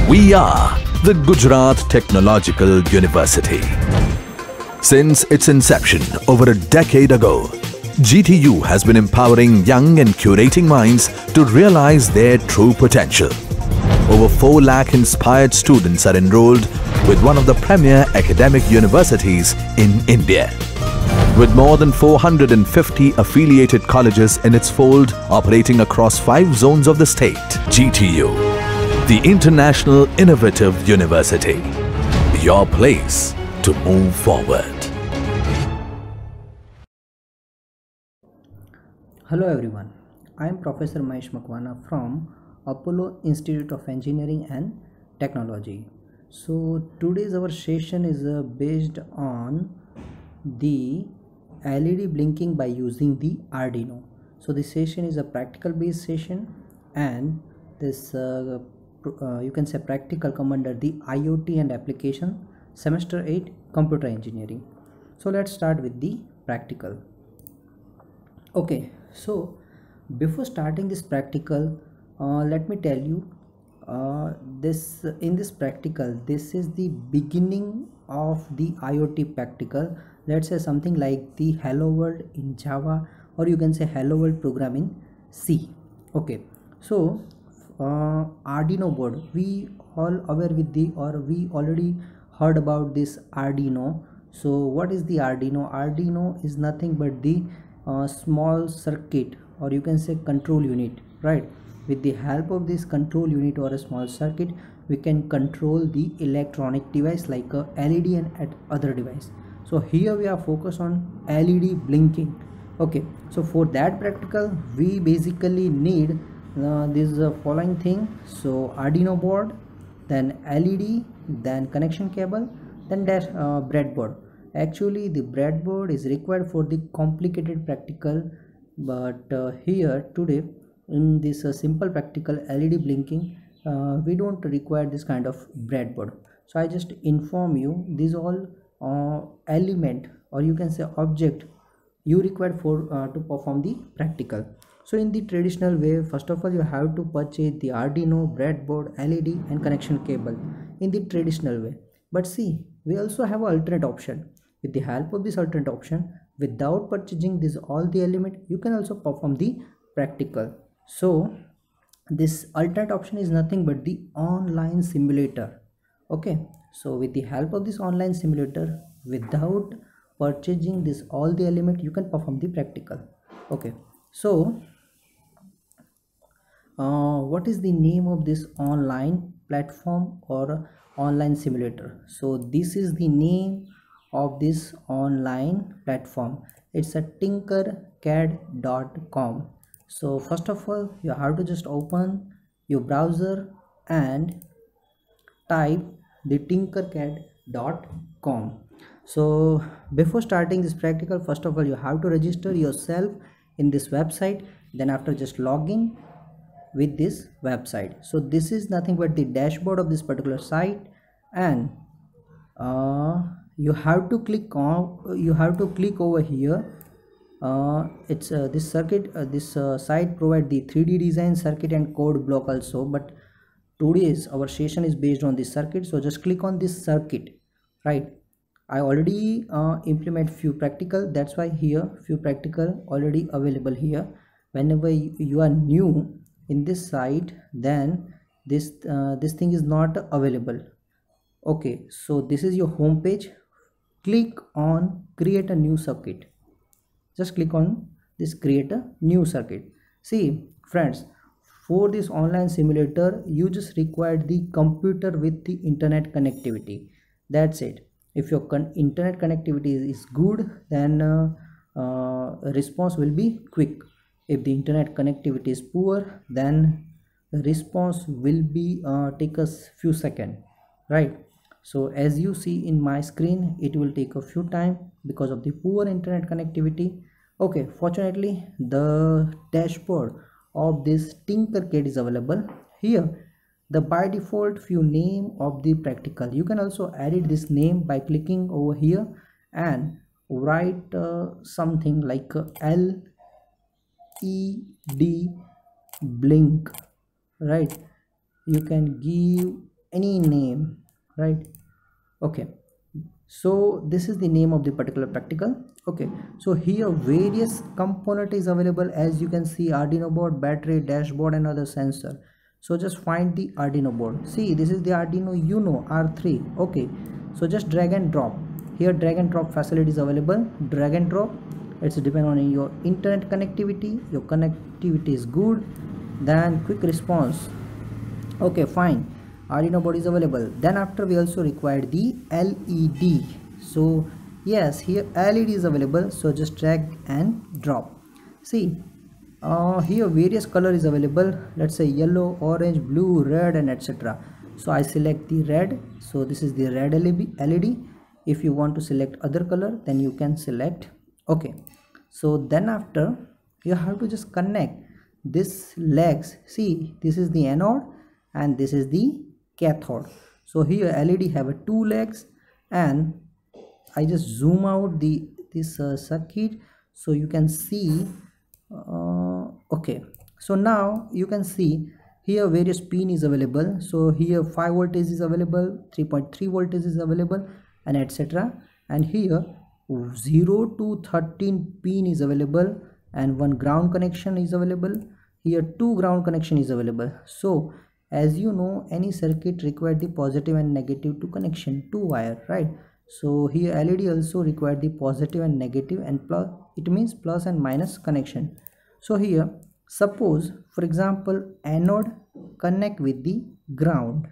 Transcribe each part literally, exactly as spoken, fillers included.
We are the Gujarat Technological University. Since its inception over a decade ago, G T U has been empowering young and curating minds to realize their true potential. Over four lakh inspired students are enrolled with one of the premier academic universities in India. With more than four hundred fifty affiliated colleges in its fold operating across five zones of the state, G T U, the International Innovative University, your place to move forward. Hello everyone, I am Professor Mahesh Makwana from Apollo Institute of Engineering and Technology. So today's our session is uh, based on the L E D blinking by using the Arduino. So this session is a practical based session, and this uh, uh, you can say practical come under the I O T and application semester eight computer engineering. So let's start with the practical. Okay, so before starting this practical, uh, let me tell you uh, this in this practical, this is the beginning of the I O T practical. Let's say something like the hello world in Java, or you can say hello world program in C. Okay, so uh, Arduino board, we all aware with the, or we already heard about this Arduino. So what is the Arduino? Arduino is nothing but the uh, small circuit, or you can say control unit, right? With the help of this control unit or a small circuit, we can control the electronic device like a L E D and at other device. So here we are focused on L E D blinking. Okay, so for that practical we basically need uh, this uh, following thing. So Arduino board, then L E D, then connection cable, then dash uh, breadboard. Actually the breadboard is required for the complicated practical, but uh, here today in this uh, simple practical L E D blinking, uh, we don't require this kind of breadboard. So I just inform you these all uh, element, or you can say object, you require for uh, to perform the practical. So in the traditional way, first of all you have to purchase the Arduino, breadboard, L E D and connection cable in the traditional way. But see, we also have an alternate option. With the help of this alternate option, without purchasing this all the element, you can also perform the practical. So this alternate option is nothing but the online simulator. Okay, so with the help of this online simulator, without purchasing this all the element, you can perform the practical. Okay, so uh, what is the name of this online platform or online simulator? So this is the name of this online platform. It's a tinkercad dot com. So first of all you have to just open your browser and type the tinkercad dot com. So before starting this practical, first of all you have to register yourself in this website, then after just login with this website. So this is nothing but the dashboard of this particular site, and uh, you have to click on you have to click over here. Uh, it's uh, this circuit uh, this uh, site provide the three D design, circuit and code block also, but today's our session is based on this circuit. So just click on this circuit, right? I already uh, implement few practical, that's why here few practical already available here. Whenever you, you are new in this site, then this uh, this thing is not available. Okay, so this is your home page. Click on create a new circuit. Just click on this create a new circuit. See friends, for this online simulator you just require the computer with the internet connectivity. That's it. If your con internet connectivity is good, then uh, uh, response will be quick. If the internet connectivity is poor, then the response will be uh, take us few seconds, right? So as you see in my screen, it will take a few time because of the poor internet connectivity. Okay, fortunately the dashboard of this Tinkercad is available here. The by default few name of the practical, you can also edit this name by clicking over here and write uh, something like uh, L E D blink, right? You can give any name, right? Okay, so this is the name of the particular practical. Okay, so here various component is available, as you can see: Arduino board, battery, dashboard, and other sensor. So just find the Arduino board. See, this is the Arduino Uno R three. Okay, so just drag and drop. Here drag and drop facility is available. Drag and drop, it's depend on your internet connectivity. Your connectivity is good, then quick response. Okay, fine, Arduino board is available. Then after we also required the L E D. So yes, here L E D is available, so just drag and drop. See, uh, here various color is available, let's say yellow, orange, blue, red, and etc. So I select the red, so this is the red L E D. If you want to select other color, then you can select. Okay, so then after you have to just connect this legs. See, this is the anode and this is the cathode. So here L E D have a two legs, and I just zoom out the this uh, circuit so you can see. Uh, okay, so now you can see here various pin is available. So here five voltage is available, three point three voltage is available, and etc. And here zero to thirteen pin is available, and one ground connection is available. Here two ground connection is available. So as you know, any circuit require the positive and negative to connection, two wire, right? So here L E D also require the positive and negative, and plus it means plus and minus connection. So here suppose for example anode connect with the ground,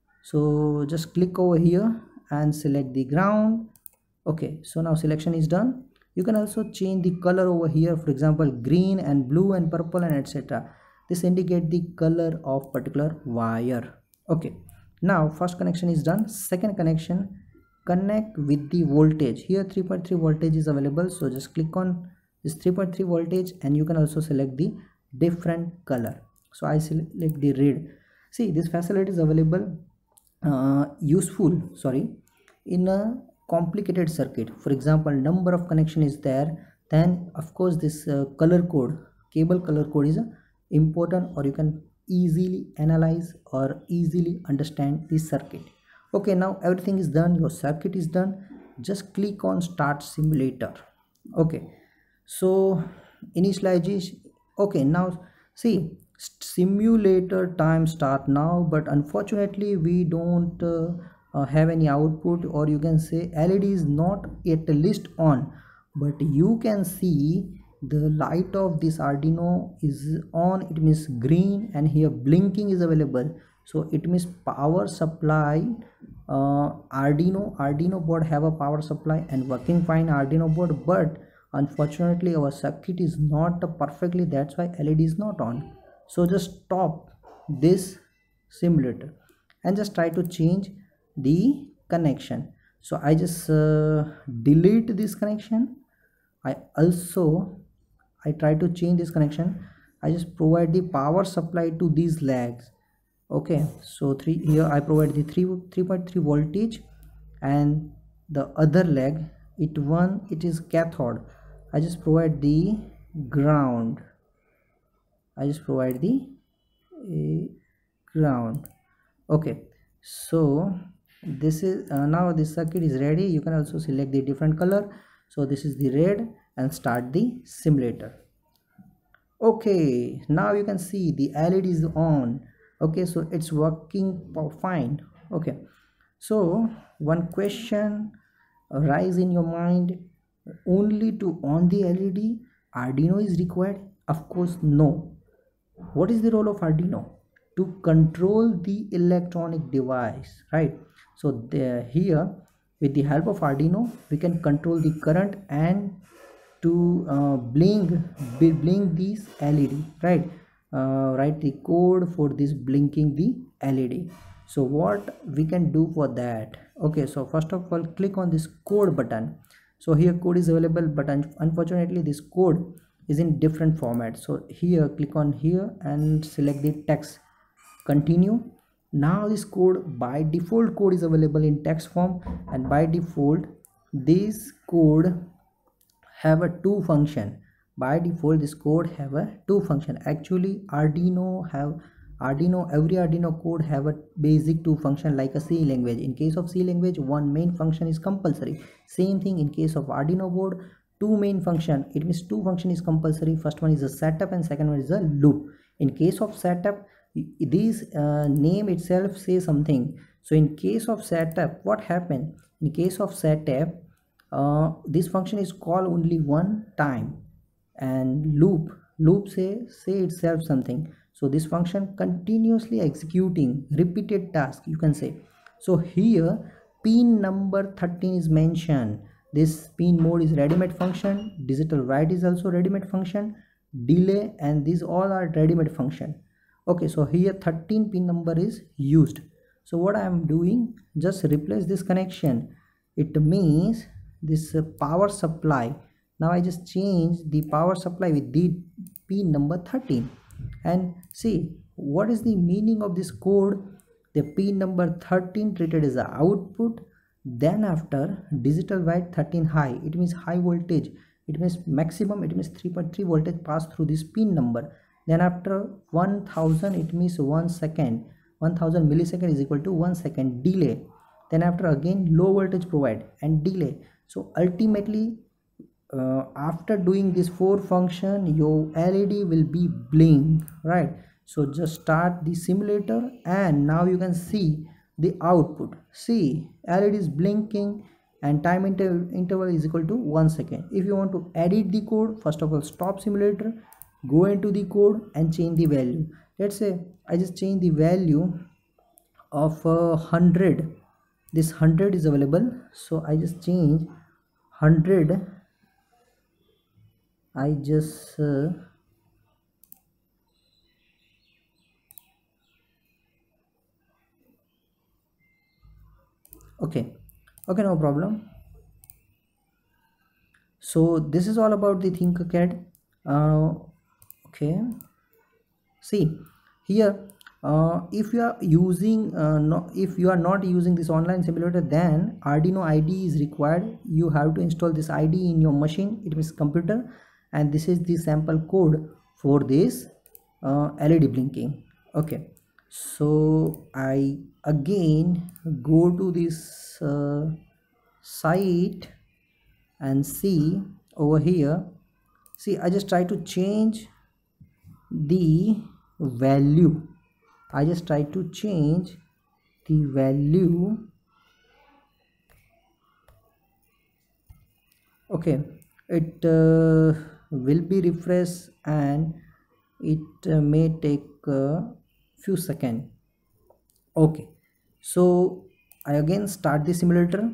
so just click over here and select the ground. Okay, so now selection is done. You can also change the color over here, for example green and blue and purple and etc. This indicate the color of particular wire. Okay, now first connection is done. Second connection, connect with the voltage. Here three point three voltage is available, so just click on this three point three voltage, and you can also select the different color. So I select the red. See, this facility is available, uh, useful sorry in a complicated circuit. For example, number of connection is there, then of course this uh, color code, cable color code is uh, important, or you can easily analyze or easily understand the circuit. Okay, now everything is done, your circuit is done. Just click on start simulator. Okay, so initialization. Okay, now see, simulator time start now, but unfortunately we don't uh, uh, have any output, or you can say L E D is not yet list on, but you can see the light of this Arduino is on, it means green, and here blinking is available, so it means power supply. uh, Arduino Arduino board have a power supply and working fine Arduino board, but unfortunately our circuit is not perfectly, that's why L E D is not on. So just stop this simulator and just try to change the connection. So I just uh, delete this connection. I also I try to change this connection. I just provide the power supply to these legs. Okay, so three here I provide the three three point three voltage, and the other leg, it one it is cathode. I just provide the ground. I just provide the uh, ground. Okay, so this is uh, now this circuit is ready. You can also select the different color. So this is the red, and start the simulator. Okay, now you can see the L E D is on. Okay, so it's working fine. Okay, so one question arise in your mind, only to on the L E D Arduino is required? Of course no. What is the role of Arduino? To control the electronic device, right? So there, here with the help of Arduino we can control the current and to uh, blink blink these L E D, right? Uh, write the code for this blinking the L E D. So what we can do for that? Okay, so first of all click on this code button. So here code is available, but un unfortunately this code is in different format. So here click on here and select the text, continue. Now this code, by default code is available in text form, and by default this code have a two function. By default this code have a two function. Actually Arduino have Arduino, every Arduino code have a basic two function like a C language. In case of C language, one main function is compulsory. Same thing in case of Arduino board, two main function. It means two function is compulsory. First one is a setup and second one is a loop. In case of setup, this uh, name itself says something. So in case of setup, what happened? In case of setup, uh, this function is called only one time, and loop loop say say itself something. So this function continuously executing repeated task, you can say. So here pin number thirteen is mentioned. This pin mode is ready-made function, digital write is also ready-made function, delay, and these all are ready-made function. Okay, so here thirteen pin number is used. So what I am doing, just replace this connection. It means this uh, power supply. Now I just change the power supply with the pin number thirteen, and see what is the meaning of this code. The pin number thirteen treated as the output, then after digital write thirteen high, it means high voltage, it means maximum, it means three point three voltage pass through this pin number. Then after one thousand, it means one second, one thousand millisecond is equal to one second delay. Then after again low voltage provide and delay. So ultimately uh, after doing this four function, your L E D will be blink, right? So just start the simulator and now you can see the output. See, L E D is blinking and time inter interval is equal to one second. If you want to edit the code, first of all stop simulator, go into the code and change the value. Let's say I just change the value of uh, one hundred. This one hundred is available, so I just change one hundred. I just uh, okay okay no problem. So this is all about the Thinkercad. Uh, okay, see here, uh, if you are using uh, no, if you are not using this online simulator, then Arduino I D E is required. You have to install this I D E in your machine, it means computer, and this is the sample code for this uh, L E D blinking. Okay, so I again go to this uh, site and see over here. See, I just try to change the value. I just try to change the value. Okay, it uh, will be refreshed and it uh, may take a few seconds. Okay, so I again start the simulator.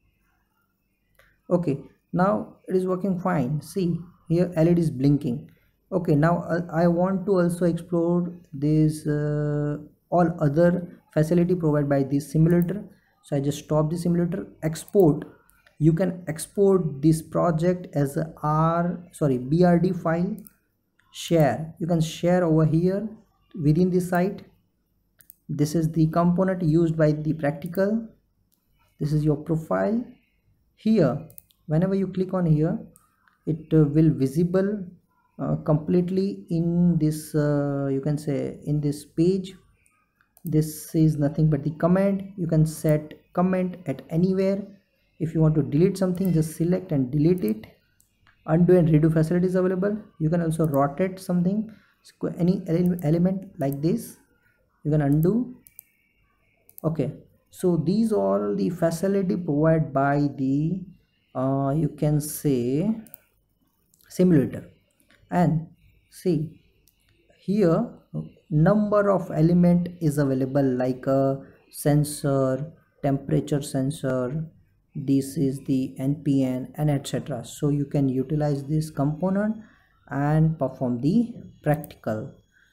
Okay, now it is working fine. See here, L E D is blinking. Okay, now uh, I want to also explore this uh, all other facility provided by this simulator. So I just stop the simulator, export. You can export this project as a R sorry B R D file, share. You can share over here within the site. This is the component used by the practical. This is your profile. Here, whenever you click on here, it uh, will visible uh, completely in this uh, you can say in this page. This is nothing but the comment. You can set comment at anywhere. If you want to delete something, just select and delete it. Undo and redo facility is available. You can also rotate something, any element like this, you can undo. Okay, so these are the facility provided by the uh, you can say simulator. And see here, number of element is available like a sensor, temperature sensor, this is the N P N, and etc. So you can utilize this component and perform the practical.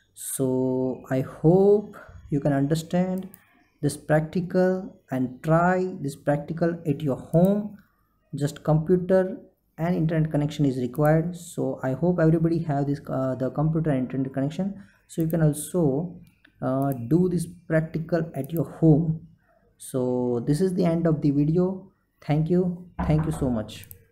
So I hope you can understand this practical and try this practical at your home. Just computer and internet connection is required. So I hope everybody have this uh, the computer and internet connection, so you can also uh, do this practical at your home. So this is the end of the video. Thank you thank you so much.